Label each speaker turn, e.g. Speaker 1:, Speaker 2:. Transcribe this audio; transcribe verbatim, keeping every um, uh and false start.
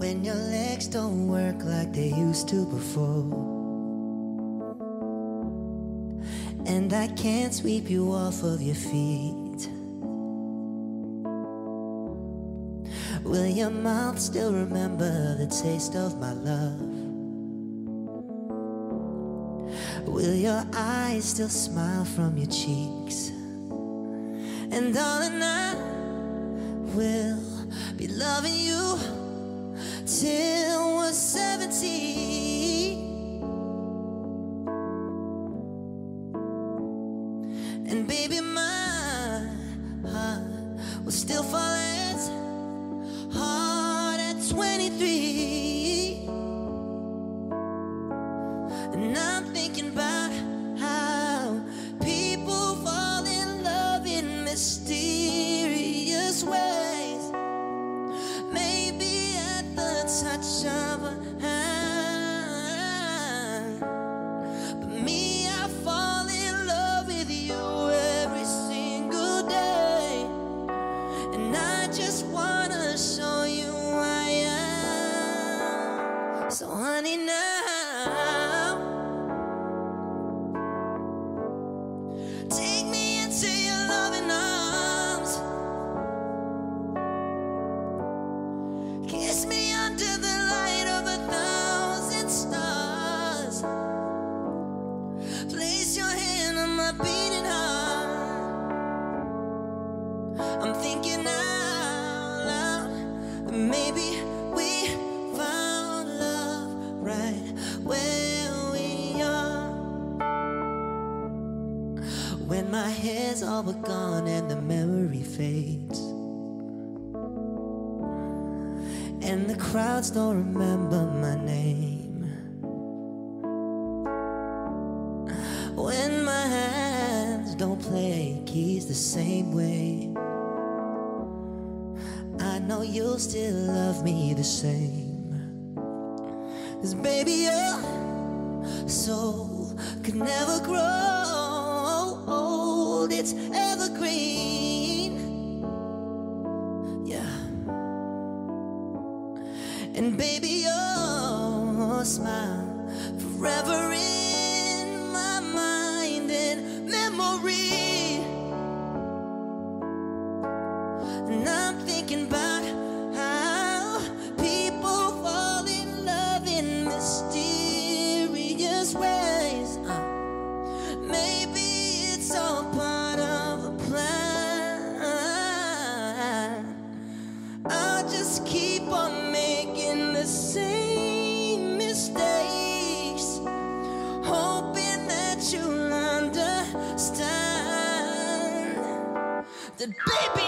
Speaker 1: when your legs don't work like they used to before, and I can't sweep you off of your feet. Will your mouth still remember the taste of my love? Will your eyes still smile from your cheeks? And darling, I will be loving you till we're seventy. And baby, my heart will still fall as hard at twenty-three. And I'm thinking about how people fall in love in mysterious ways. Maybe at the touch of a hand, but me, I fall in love with you every single day. And I just wanna show you I am. So honey, now take me into your loving arms. Kiss me under the light of a thousand stars. Place your hand on my beating heart. I'm thinking out loud that maybe we found love right where we are. When my hair's all but gone and the memory fades, and the crowds don't remember my name, when my hands don't play keys the same way, I know you'll still love me the same. 'Cause baby, your soul could never grow old, it's evergreen. Yeah. And baby, your smile forever in my mind and memory. And I'm thinking about how people fall in love in mysterious ways. Uh, maybe it's all part of a plan. I'll just keep on making the same mistakes, hoping that you'll understand that, baby,